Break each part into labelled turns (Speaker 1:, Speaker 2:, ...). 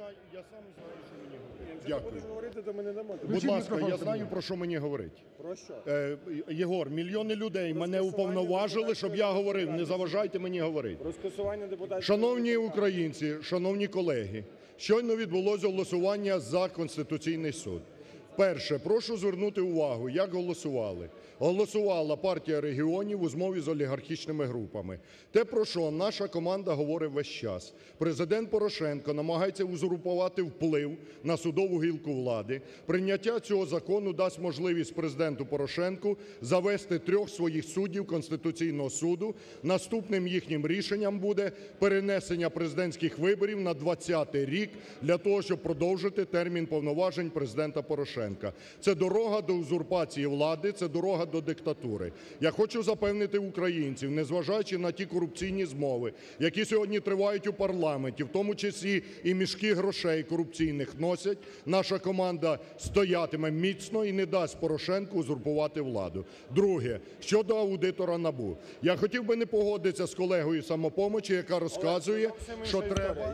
Speaker 1: Я сам знаю, що мені говорити. Дякую.
Speaker 2: Будеш говорити, то ми не дамо.
Speaker 1: Будь ласка, я знаю, про що мені говорити.
Speaker 2: Про що?
Speaker 1: Єгор, мільйони людей мене уповноважили, щоб я говорив. Не заважайте мені говорити.
Speaker 2: Про скасування депутатської...
Speaker 1: Шановні українці, шановні колеги, щойно відбулося голосування за Конституційний Суд. Перше, прошу звернути увагу, як голосували. Голосувала Партія регіонів у змові з олігархічними групами. Те, про що наша команда говорить весь час. Президент Порошенко намагається узурпувати вплив на судову гілку влади. Прийняття цього закону дасть можливість президенту Порошенку завести 3 своїх суддів Конституційного Суду. Наступним їхнім рішенням буде перенесення президентських виборів на 2020 рік для того, щоб продовжити термін повноважень президента Порошенка. Це дорога до узурпації влади, це дорога до диктатури. Я хочу запевнити українців, незважаючи на ті корупційні змови, які сьогодні тривають у парламенті, в тому числі і мішки грошей корупційних носять, наша команда стоятиме міцно і не дасть Порошенку узурпувати владу. Друге, щодо аудитора НАБУ. Я хотів би не погодитися з колегою із "Самопомочі", яка розказує, що треба...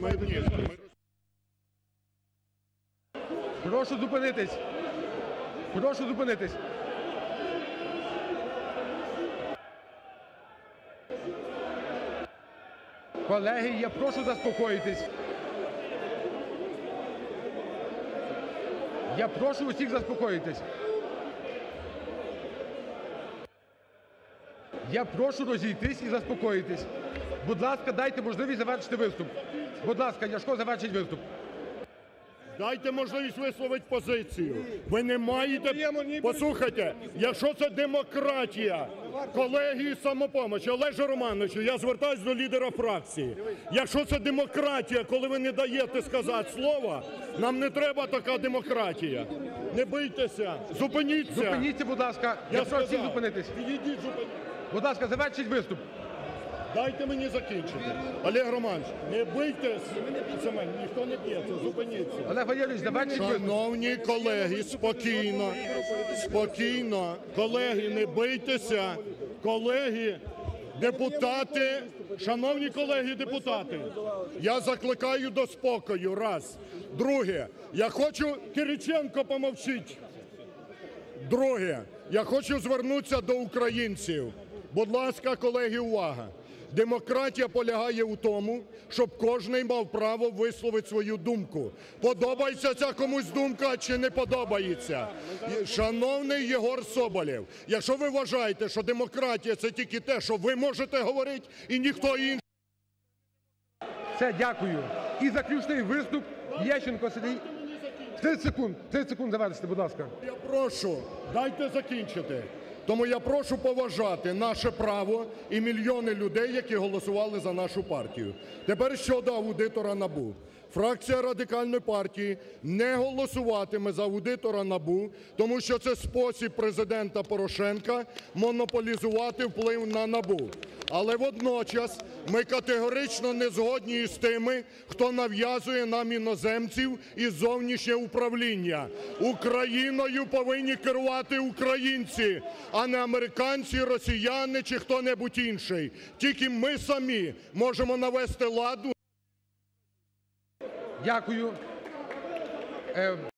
Speaker 3: Прошу зупинитись. Прошу зупинитись. Колеги, я прошу заспокоїтись. Я прошу усіх заспокоїтись. Я прошу розійтись і заспокоїтись. Будь ласка, дайте можливість завершити виступ. Будь ласка, Ляшко, завершіть виступ.
Speaker 1: Дайте можливість висловити позицію. Ви не маєте... Послухайте, якщо це демократія, колеги із "Самопомочі", Олеже Романовичу, я звертаюсь до лідера фракції. Якщо це демократія, коли ви не даєте сказати слова, нам не треба така демократія. Не бийтеся, зупиніться.
Speaker 3: Зупиніться, будь ласка. Я прошу всіх зупинитись.
Speaker 1: Підійдіть, зупиніться.
Speaker 3: Будь ласка, завершіть виступ.
Speaker 1: Дайте мені закінчити. Олег Романович, не бийтесь, ніхто не б'ється, зупиніться.
Speaker 3: Олег Валерійович, завершіть виступ.
Speaker 1: Шановні колеги, спокійно, спокійно. Колеги, не бийтеся. Колеги, депутати, шановні колеги депутати, я закликаю до спокою, раз. Друге, я хочу... Кириченко, помовчіть. Друге, я хочу звернутися до українців. Будь ласка, колеги, увага! Демократія полягає у тому, щоб кожний мав право висловити свою думку. Подобається ця комусь думка чи не подобається? Шановний Єгор Соболєв, якщо ви вважаєте, що демократія – це тільки те, що ви можете говорити, і ніхто інший...
Speaker 3: Все, дякую. І заключний виступ Лещенко Сергій. 30 секунд завершити, будь ласка.
Speaker 1: Я прошу, дайте закінчити. Тому я прошу поважати наше право і мільйони людей, які голосували за нашу партію. Тепер щодо аудитора НАБУ. Фракція Радикальної партії не голосуватиме за аудитора НАБУ, тому що це спосіб президента Порошенка монополізувати вплив на НАБУ. Але водночас ми категорично не згодні із тими, хто нав'язує нам іноземців і зовнішнє управління. Україною повинні керувати українці, а не американці, росіяни чи хто-небудь інший. Тільки ми самі можемо навести лад.
Speaker 3: Дякую.